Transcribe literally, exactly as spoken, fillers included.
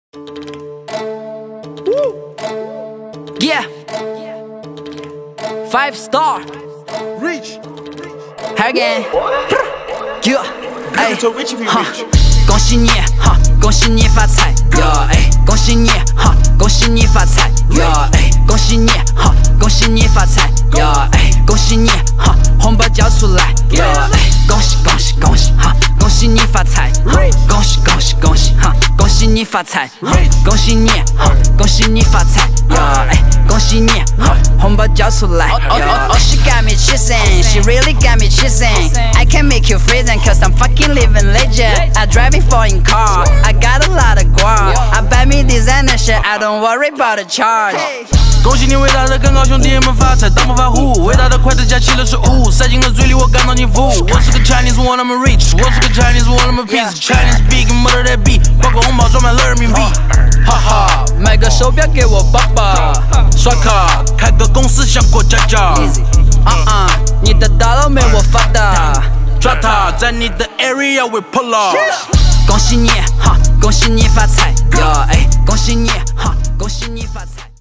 Yeah, five star. Reach. Again. Yeah, 哎， 哈， 恭喜你哈，恭喜你发财呀！哎，恭喜你哈，恭喜你发财呀！哎，恭喜你哈，恭喜你发财呀！哎，恭喜你哈，红包交出来呀！哎，恭喜恭喜恭喜哈，恭喜你发财！恭喜恭喜恭喜哈，恭喜你发财！恭喜你哈，恭喜你发财呀！哎，恭喜你哈，红包交出来呀！ Oh, she got me chasing, she really got me chasing. I can make you freezing, cause I'm fucking living legend. I driving foreign car, I got a lot of guap. I buy me designer shit, I don't worry about the charge. 恭喜你伟大的更高兄弟们发财当暴发户，伟大的筷子夹起了食物，塞进了嘴里我感到幸福。我是个 Chinese one I'm a rich， 我是个 Chinese one I'm a piece， Chinese speaking mother that beat， 包括红包装满了人民币。哈哈， 买个手表给我爸爸， 刷卡开个公司像过家家。 啊啊，你的大佬没我发达， 抓他在你的 area we pull up。 恭喜你哈，恭喜你发财呀！哎，恭喜你哈，恭喜你发财。